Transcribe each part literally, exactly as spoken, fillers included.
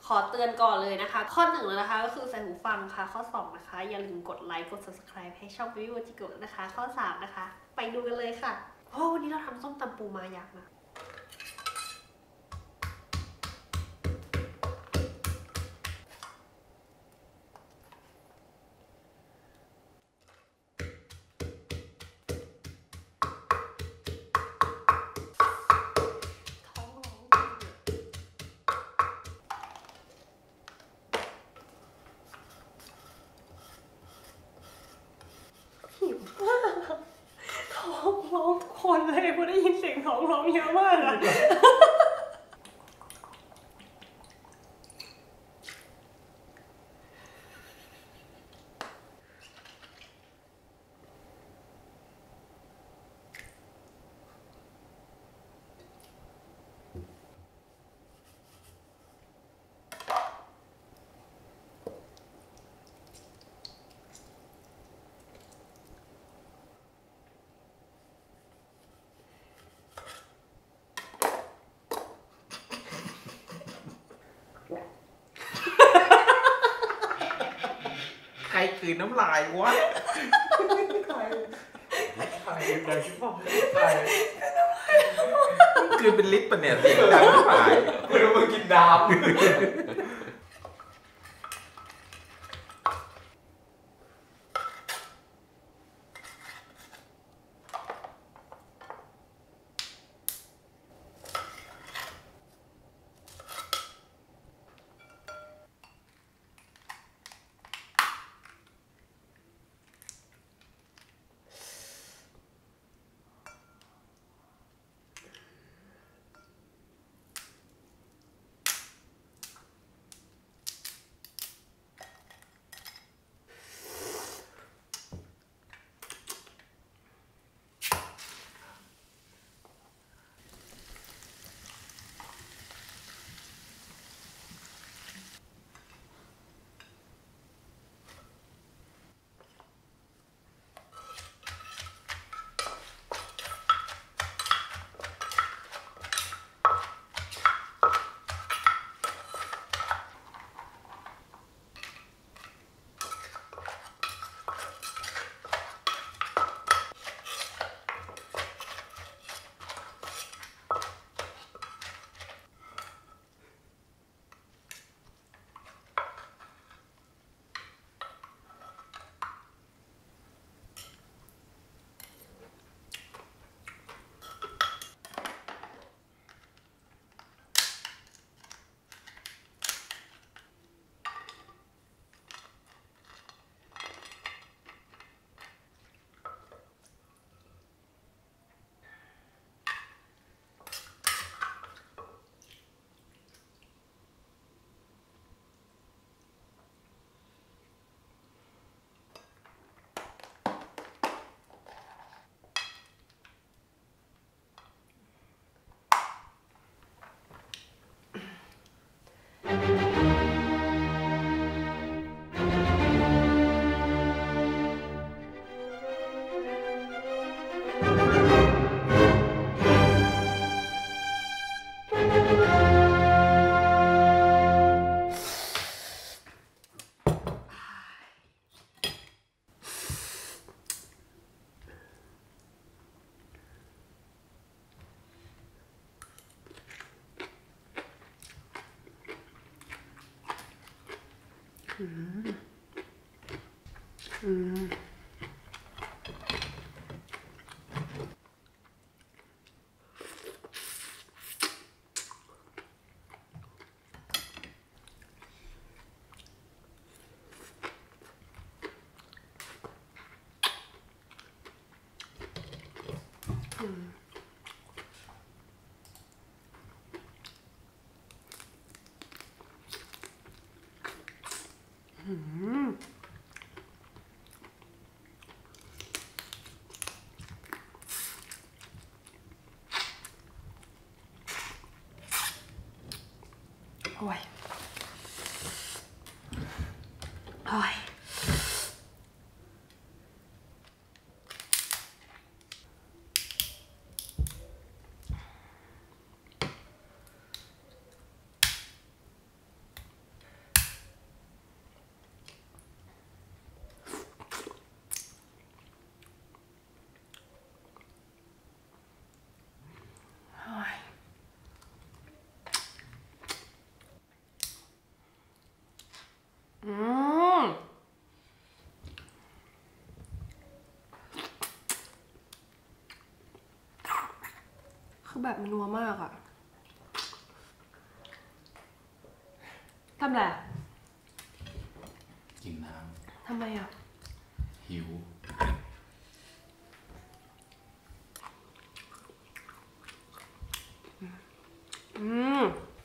ขอเตือนก่อนเลยนะคะข้อหนึ่งแล้วนะคะก็คือใส่หูฟังค่ะข้อสองนะคะอย่าลืมกดไลค์กด ซับสไครบ์ ให้ช่องวิวจิโกะนะคะข้อสามนะคะไปดูกันเลยค่ะเพราะวันนี้เราทำส้มตำปูมายักษ์นะท้องร้องทุกคนเลยพอได้ยินเสียงท้องร้องเยอะมากอะใครคืนน้ำลายวะใครใครใครที่บอกใครคืนเป็นลิตรปะเนี่ยเสียงดังไม่หายไม่รู้มึงกินน้ำอืมอืมอืมโอ้ยโอ้ยคือแบบมันนัวมากอะทำไรอะกินน้ำทำไมอะหิวอืม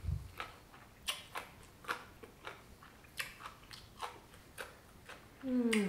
อืม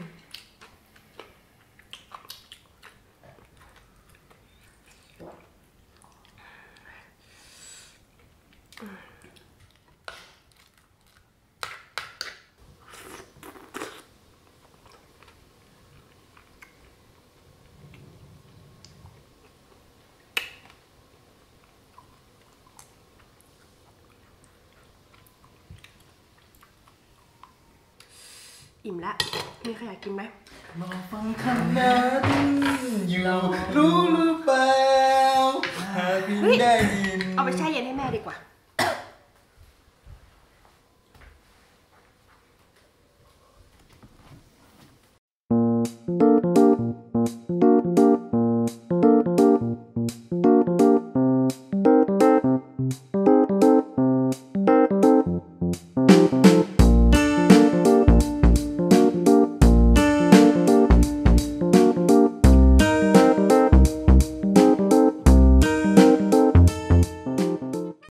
อิ่มแล้วมีใครอยากกินไหมรอฟังคำนั้นอยู่รู้หรือเปล่าหากพี่ได้ยินเอาไปแช่เย็นให้แม่ดีกว่า Thank you.